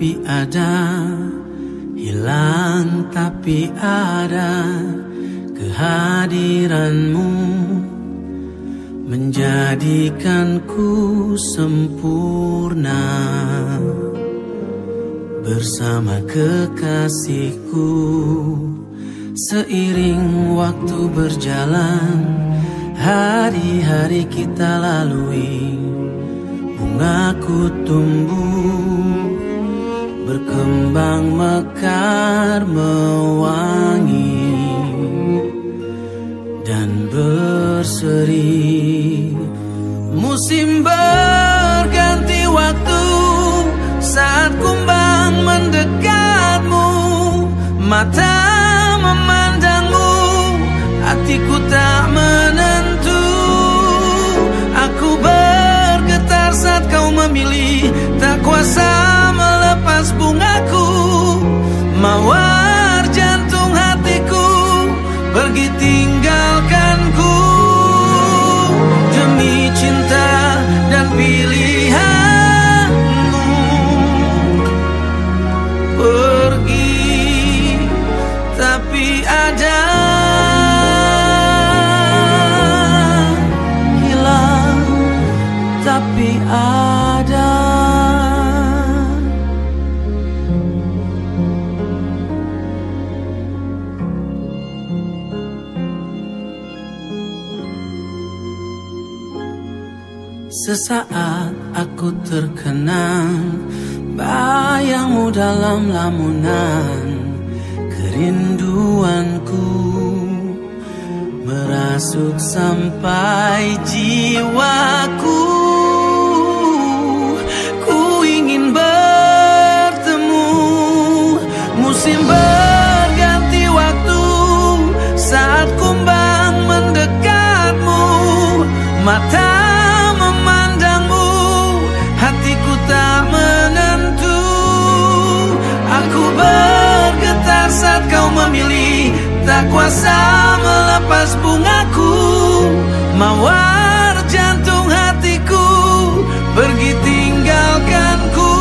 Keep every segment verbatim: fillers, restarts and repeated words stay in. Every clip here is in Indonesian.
tapi ada, hilang tapi ada. Kehadiranmu menjadikanku sempurna. Bersama kekasihku, seiring waktu berjalan, hari-hari kita lalui. Bungaku tumbuh, berkembang mekar mewangi dan berseri. Musim berganti waktu, saat kumbang mendekatmu. Mata memandangmu, hatiku tak menentu. Aku bergetar saat kau memilih, tak kuasa melepas bungaku. Mawar jantung hatiku pergi tinggalkanku. Demi cinta dan pilihanmu, pergi tapi ada, hilang tapi ada. Sesaat aku terkenang, bayangmu dalam lamunan. Kerinduanku merasuk sampai jiwaku. Ku ingin bertemu, musim berganti waktu, saat kumbang mendekatmu. Mata memandangmu, hatiku tak menentu. Aku bergetar saat kau memilih, tak kuasa melepas bungaku. Mawar jantung hatiku pergi tinggalkanku.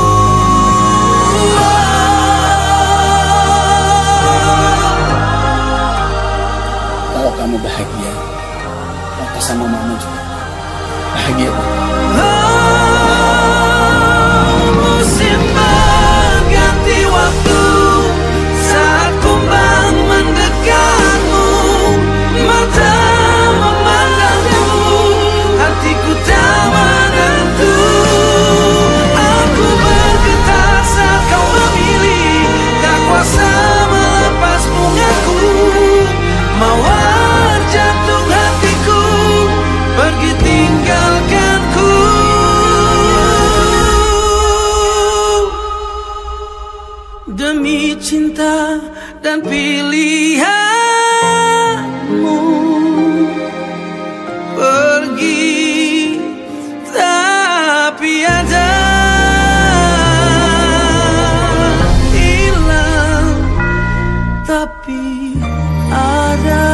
Kalau kamu bahagia, papa sama mama juga bahagia. Musim berganti waktu, saat kumbang mendekatmu. Mata memandangmu, hatiku tak menentu. Aku bergetar saat kau memilih, tak kuasa melepas bungaku. Mawar jantung hatiku pergi tinggalkanku. Demi cinta dan pilihanmu, pergi tapi ada, hilang tapi ada.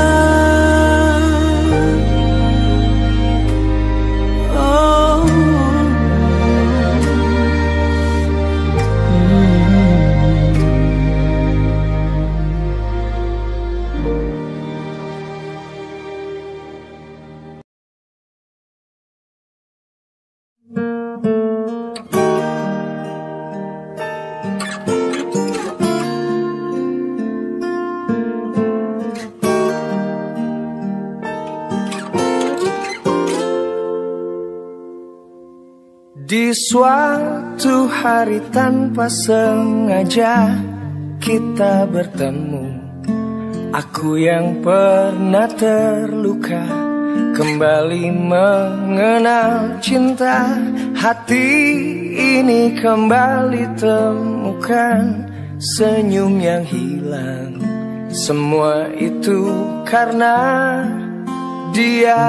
Oh. Di suatu hari tanpa sengaja kita bertemu. Aku yang pernah terluka kembali mengenal cinta. Hati ini kembali temukan senyum yang hilang. Semua itu karena dia.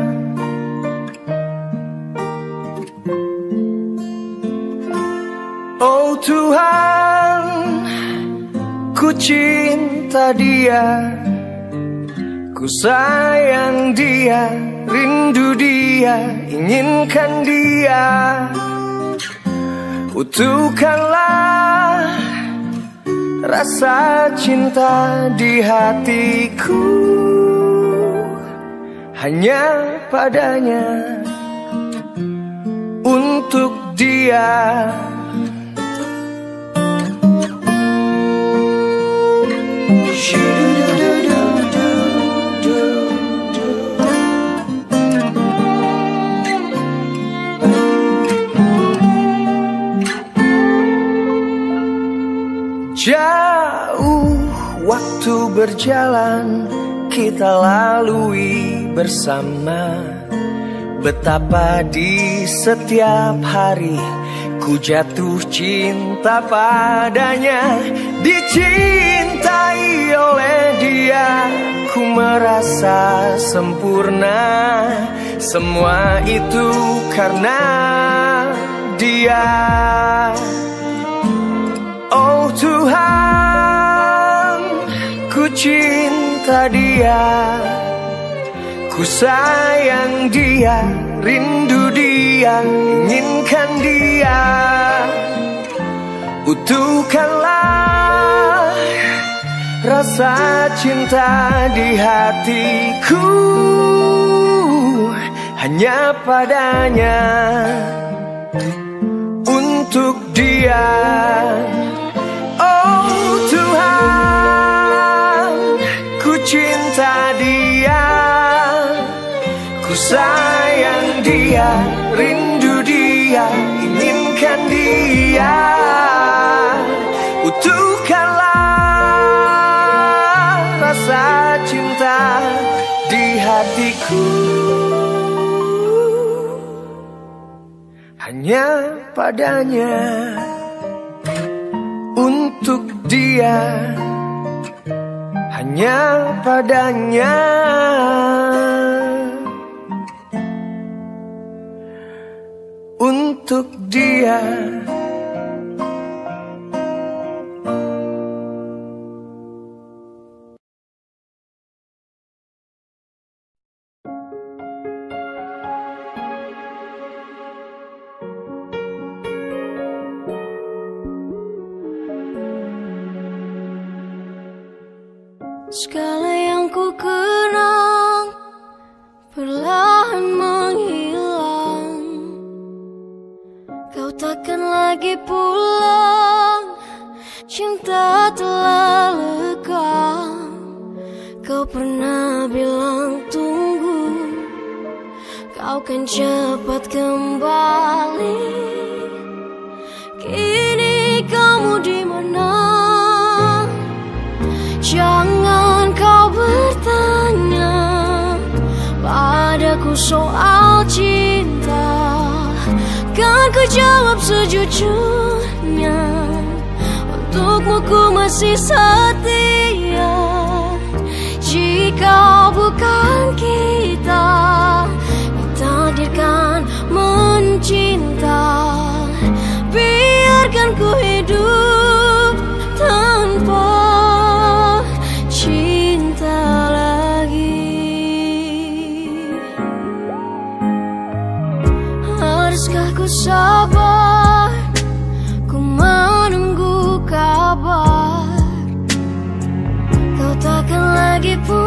Oh Tuhan, ku cinta dia, ku sayang dia, rindu dia, inginkan dia. Putuhkanlah rasa cinta di hatiku hanya padanya, untuk dia. Jauh waktu berjalan kita lalui bersama. Betapa di setiap hari ku jatuh cinta padanya. Dicintai oleh dia ku merasa sempurna. Semua itu karena dia. Oh Tuhan, ku cinta dia, ku sayang dia, rindu dia, inginkan dia. Utuhkanlah rasa cinta di hatiku hanya padanya, untuk dia. Oh Tuhan, ku cinta dia, ku sayang dia, rindu dia, inginkan dia. Utuhkanlah rasa cinta di hatiku hanya padanya, untuk dia, hanya padanya, untuk dia. Segala yang ku kenang perlahan menghilang. Kau takkan lagi pulang, cinta telah lekang. Kau pernah bilang tunggu, kau kan cepat kembali. Kini kamu di mana? Jangan kau bertanya padaku soal cinta, kan ku jawab sejujurnya. Untukmu ku masih setia. Jika bukan kita ditakdirkan mencinta, biarkan ku hidup tanpa cinta lagi. Haruskah ku sabar, ku menunggu kabar. Kau takkan lagi pulang,